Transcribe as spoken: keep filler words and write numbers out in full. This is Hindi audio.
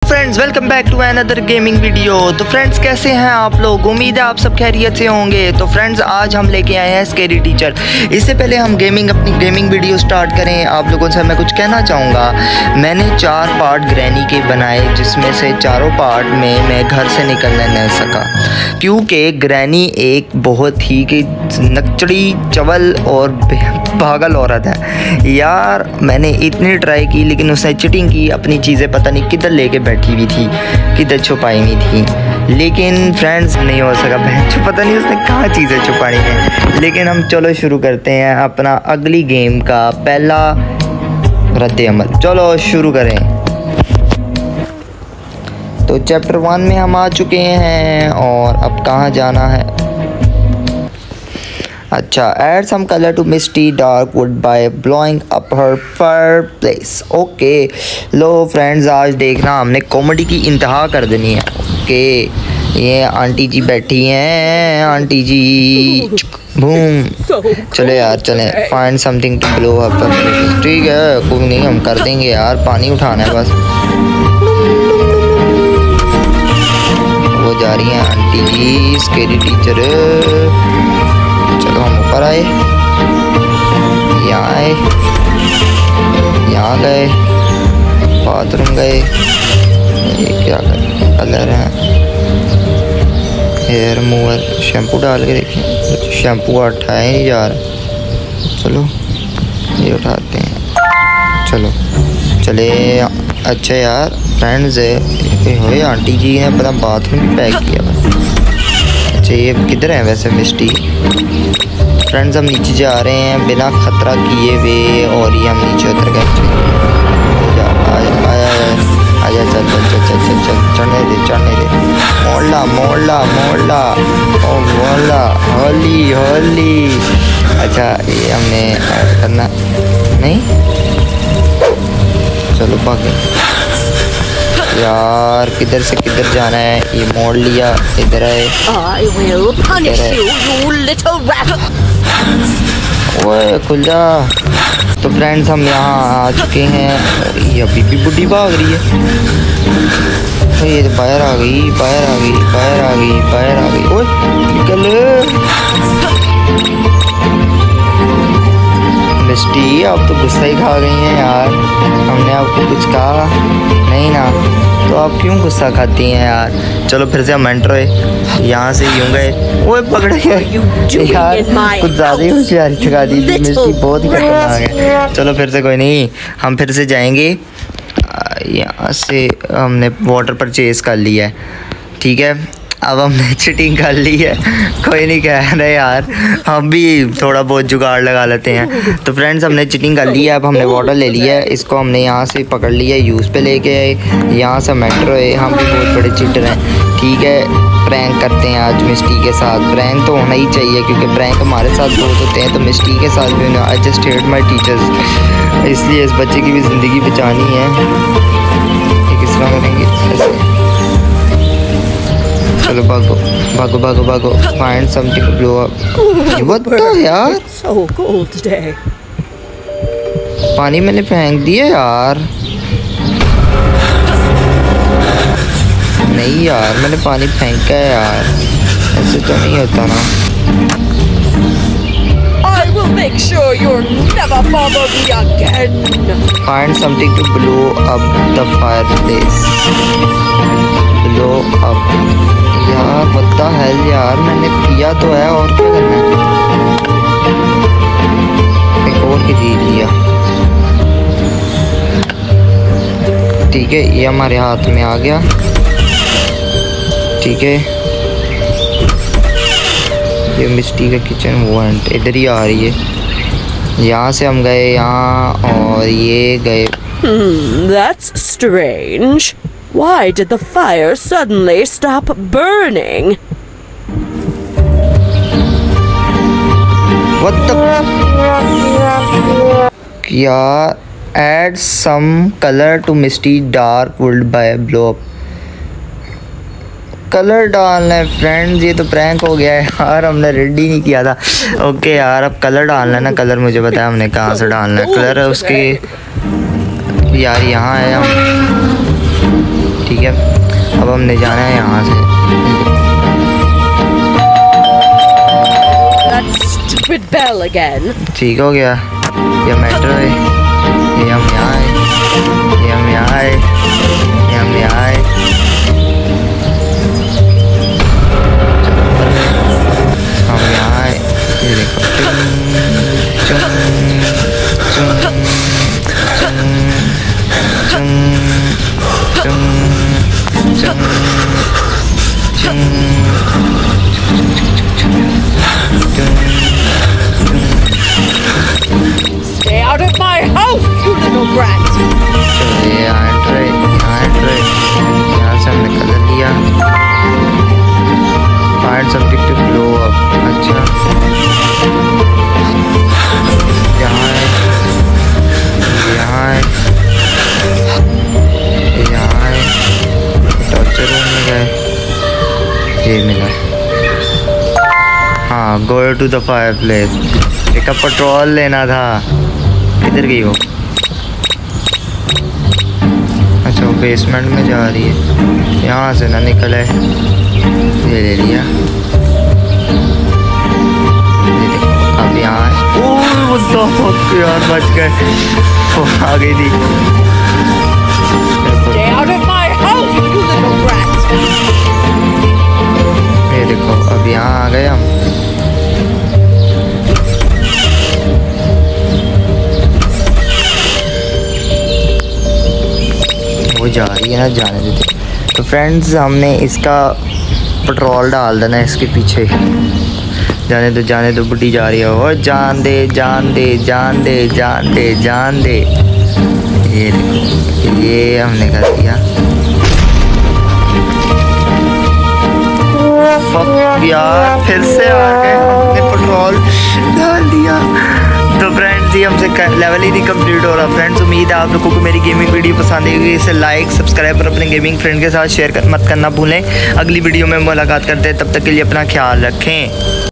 Friends, welcome back to another gaming video. तो फ्रेंड्स, कैसे हैं आप लोग? उम्मीद है आप सब खैरियत से होंगे। तो फ्रेंड्स, आज हम लेके आए हैं स्कैरी टीचर। इससे पहले हम गेमिंग अपनी गेमिंग वीडियो स्टार्ट करें, आप लोगों से मैं कुछ कहना चाहूँगा। मैंने चार पार्ट ग्रैनी के बनाए, जिसमें से चारों पार्ट में मैं घर से निकलने नहीं सका, क्योंकि ग्रैनी एक बहुत ही नकचड़ी चवल और पागल औरत है यार। मैंने इतनी ट्राई की, लेकिन उसने चीटिंग की, अपनी चीज़ें पता नहीं किधर लेके बैठी हुई थी, किधर छुपाई हुई थी। लेकिन फ्रेंड्स, नहीं हो सका, बहन पता नहीं उसने कहाँ चीज़ें छुपाई हैं। लेकिन हम चलो शुरू करते हैं अपना अगली गेम का पहला रद्द अमल। चलो शुरू करें। तो चैप्टर वन में हम आ चुके हैं और अब कहाँ जाना है? अच्छा, add some color to Misty Darkwood by blowing up her fireplace। Okay लो फ्रेंड्स, आज देखना हमने कॉमेडी की इंतहा कर देनी है। ओके, ये आंटी जी बैठी हैं, आंटी जी बूम। चलो यार चलें, find something to blow up. ठीक है, कोई नहीं, हम कर देंगे यार, पानी उठाना है बस। वो जा रही हैं आंटी जी, स्कैरी टीचर। चलो हम ऊपर आए, यहाँ आए, यहाँ गए, बाथरूम गए। ये क्या कलर है? हेयर रिमूवर, शैम्पू डाल के देखें। शैम्पू उठाए नहीं जा रहा। चलो ये उठाते हैं। चलो चले। अच्छा यार फ्रेंड्स, हो आंटी जी ने पता बाथरूम भी पैक किया। अच्छा, ये किधर है वैसे मिस्टी? फ्रेंड्स, हम नीचे जा रहे हैं बिना खतरा किए हुए, और ये हम नीचे उतर गए। आजा चल चल चल चल चल चल चढ़ने दे चढ़ने दे। मोड़ला मोड़ला मोड़ला ओ मोड़ला, होली होली। अच्छा, ये हमने करना नहीं। चलो भागे यार, किधर से किधर जाना है? ये मोड़ लिया, इधर है। ओए खुल जा। तो फ्रेंड्स, हम यहाँ आ चुके हैं। ये अभी भी बुढ़ी भाग रही है। तो ये बाहर आ गई, बाहर आ गई, बाहर आ गई, बाहर आ गई। ओए निकल मिस्टी, आप तो गुस्सा ही खा गई हैं यार। हमने आपको कुछ कहा नहीं ना, तो आप क्यों गुस्सा खाती हैं यार? चलो फिर से हम एंटर हुए, यहाँ से यूँ गए। वो पकड़ गया यार, कुछ ज़्यादा ही होशियारी दिखा दी मिस्टी, बहुत ही खतरनाक है। चलो फिर से, कोई नहीं, हम फिर से जाएंगे। यहाँ से हमने वाटर परचेज़ कर लिया है, ठीक है। अब हमने चीटिंग कर ली है, कोई नहीं कह रहे यार, हम भी थोड़ा बहुत जुगाड़ लगा लेते हैं। तो फ्रेंड्स, हमने चीटिंग कर ली है। अब हमने वाटर ले लिया है, इसको हमने यहाँ से पकड़ लिया, यूज़ पे लेके आए, यहाँ से मेट्रो है। हम भी बहुत बड़े चीटर हैं, ठीक है। प्रैंक करते हैं आज मिस्टी के साथ। प्रैंक तो होना ही चाहिए, क्योंकि प्रैंक हमारे साथ बहुत होते हैं, तो मिस्टी के साथ भी। I just hate my teachers, इसलिए इस बच्चे की भी ज़िंदगी बचानी है। ये किस तरह करेंगे? चलो भागो भागो भागो भागो। Find something to blow up. What the यार, so cold today। पानी मैंने फेंक दिया यार। नहीं यार, मैंने पानी फेंका है यार, ऐसे तो नहीं होता ना। I will make sure you'll never bother me again। Find something to blow up the fireplace। Blow up यार, what the hell यार, मैंने किया तो है, और क्या करना है? एक और की दे दिया, ठीक है। ये हमारे हाथ में आ गया, ठीक है। ये मिस्टी का किचन वो है, इधर ही आ रही है। यहाँ से हम गए यहाँ, और ये गए। Hmm, that's strange। Why did the fire suddenly stop burning? What the? यार, add some color to Misty Darkwood by blow up। Colour डालना है फ्रेंड्स, ये तो प्रैंक हो गया है यार, हमने रेडी नहीं किया था। ओके यार, अब कलर डालना है ना। कलर मुझे बताया हमने कहाँ से डालना है। कलर है उसके यार यहाँ है हम, ठीक है, अब हमने जाना है यहाँ से। That stupid bell again. ठीक हो गया, ये मेट्रो है, ये हम यहाँ आए, ये हम यहाँ आए, ये हम यहाँ आए। हम यहाँ आए, ये देखो, चुम चुम चुम चुम चुम चुम Stay out of my house, you little brat. चलो ये यहाँ एंटर है, यहाँ एंटर है, यहाँ से हमने कलर लिया। Find something to blow up. अच्छा, यहाँ है, यहाँ है, यहाँ है, टॉर्चर रूम में गए, ये मिला। हाँ, go to the fireplace. एक पेट्रोल लेना था, किधर गई वो? अच्छा, वो बेसमेंट में जा रही है, यहाँ से ना निकले। ये ले लिया, ये देखो, अब यहाँ है। ओह वो तो यार बच गए, वो आ गई थी। Stay out of my house, you little brat. ये देखो, अब यहाँ आ गए हम। वो जा रही है ना, जाने देते। तो फ्रेंड्स, हमने इसका पेट्रोल डाल देना इसके पीछे। जाने दो, जाने दो, बुढ़ी जा रही है। और जान दे, जान दे, जान दे, जान दे, जान दे। ये देखो, ये हमने कर दिया। फक यार, फिर से आ गए, हमने पेट्रोल डाल दिया। तो फ्रेंड्स, ये हमसे लेवल ही नहीं कंप्लीट हो रहा। फ्रेंड्स, उम्मीद है आप लोगों को मेरी गेमिंग वीडियो पसंद आएगी। इसे लाइक, सब्सक्राइब और अपने गेमिंग फ्रेंड के साथ शेयर कर, मत करना भूलें। अगली वीडियो में मुलाकात करते हैं, तब तक के लिए अपना ख्याल रखें।